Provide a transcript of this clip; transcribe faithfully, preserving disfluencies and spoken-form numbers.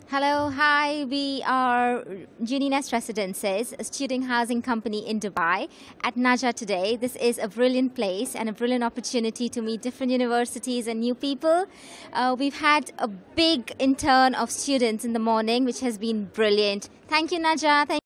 Hello, hi. We are Uninest Residences, a student housing company in Dubai, at Najah today. This is a brilliant place and a brilliant opportunity to meet different universities and new people. Uh, we've had a big intern of students in the morning, which has been brilliant. Thank you, Najah. Thank